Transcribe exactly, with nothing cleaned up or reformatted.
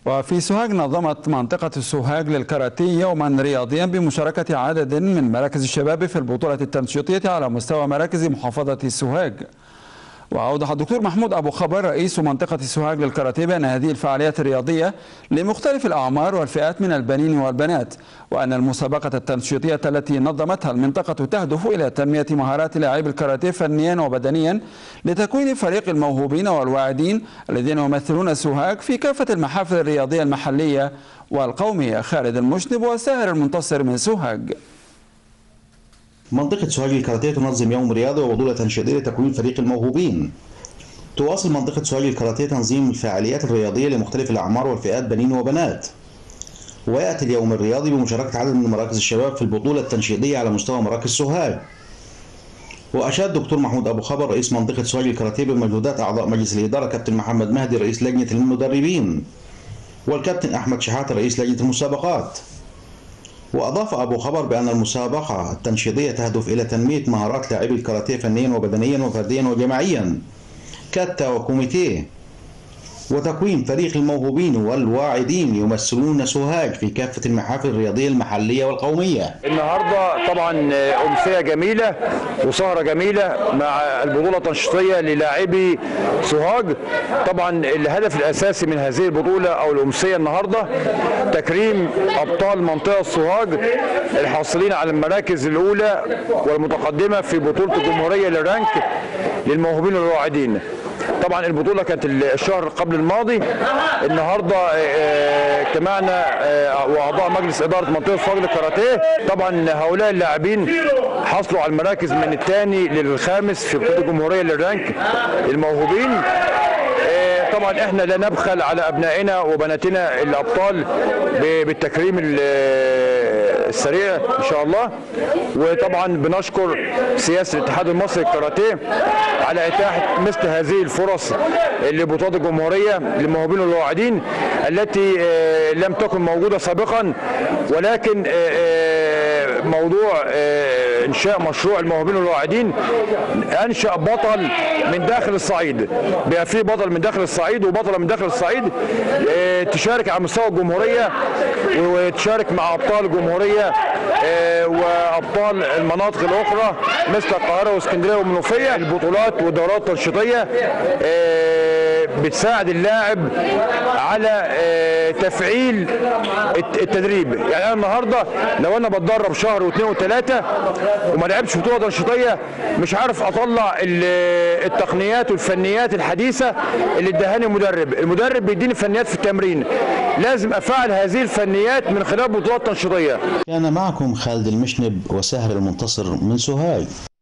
وفي سوهاج نظمت منطقة سوهاج للكاراتيه يوما رياضيا بمشاركة عدد من مراكز الشباب في البطولة التنشيطية على مستوى مراكز محافظة سوهاج. وأوضح الدكتور محمود أبو خبر رئيس منطقة سوهاج للكاراتيه بأن هذه الفعاليات الرياضية لمختلف الأعمار والفئات من البنين والبنات، وأن المسابقة التنشيطية التي نظمتها المنطقة تهدف إلى تنمية مهارات لاعبي الكاراتيه فنيا وبدنيا لتكوين فريق الموهوبين والواعدين الذين يمثلون سوهاج في كافة المحافل الرياضية المحلية والقومية. خالد المشنب وساهر المنتصر من سوهاج. منطقة سوهاج للكاراتيه تنظم يوم رياضي وبطولة تنشيطية لتكوين فريق الموهوبين. تواصل منطقة سوهاج للكاراتيه تنظيم الفعاليات الرياضية لمختلف الأعمار والفئات بنين وبنات. ويأتي اليوم الرياضي بمشاركة عدد من مراكز الشباب في البطولة التنشيطية على مستوى مراكز سوهاج. وأشاد الدكتور محمود أبو خبر رئيس منطقة سوهاج للكاراتيه بمجهودات أعضاء مجلس الإدارة كابتن محمد مهدي رئيس لجنة المدربين، والكابتن أحمد شحاتة رئيس لجنة المسابقات. وأضاف أبو خبر بأن المسابقة التنشيطية تهدف إلى تنمية مهارات لاعبي الكاراتيه فنيا وبدنيا وفرديا وجماعيا كاتا وكوميتيه، وتكوين فريق الموهوبين والواعدين يمثلون سوهاج في كافة المحافل الرياضية المحلية والقومية. النهارده طبعا أمسية جميلة وسهرة جميلة مع البطولة التنشيطية للاعبي سوهاج. طبعا الهدف الأساسي من هذه البطولة أو الأمسية النهارده تكريم أبطال منطقة سوهاج الحاصلين على المراكز الأولى والمتقدمة في بطولة الجمهورية للرانك للموهوبين والواعدين. طبعا البطوله كانت الشهر قبل الماضي. النهارده اجتمعنا واعضاء مجلس اداره منطقه سوهاج للكاراتيه. طبعا هؤلاء اللاعبين حصلوا على المراكز من الثاني للخامس في بطوله الجمهوريه للرانك الموهوبين. طبعا احنا لا نبخل على ابنائنا وبناتنا الابطال بالتكريم السريع ان شاء الله. وطبعا بنشكر سياسه الاتحاد المصري للكاراتيه على اتاحه مثل هذه الفرص لبطولات الجمهوريه للموهوبين والواعدين التي لم تكن موجوده سابقا، ولكن موضوع انشاء مشروع الموهوبين والواعدين انشا بطل من داخل الصعيد، بقى في بطل من داخل الصعيد وبطله من داخل الصعيد تشارك على مستوى الجمهوريه وتشارك مع ابطال الجمهوريه وابطال المناطق الاخرى مثل القاهره واسكندريه والمنوفيه. البطولات والدورات التنشيطيه بتساعد اللاعب على تفعيل التدريب. يعني انا النهارده لو انا بتدرب شهر واثنين وثلاثه وما لعبتش بطوله تنشيطيه مش عارف اطلع التقنيات والفنيات الحديثه اللي ادهاني المدرب. المدرب بيديني فنيات في التمرين، لازم افعل هذه الفنيات من خلال بطولات تنشيطيه. كان معكم خالد المشنب وساهر المنتصر من سوهاج.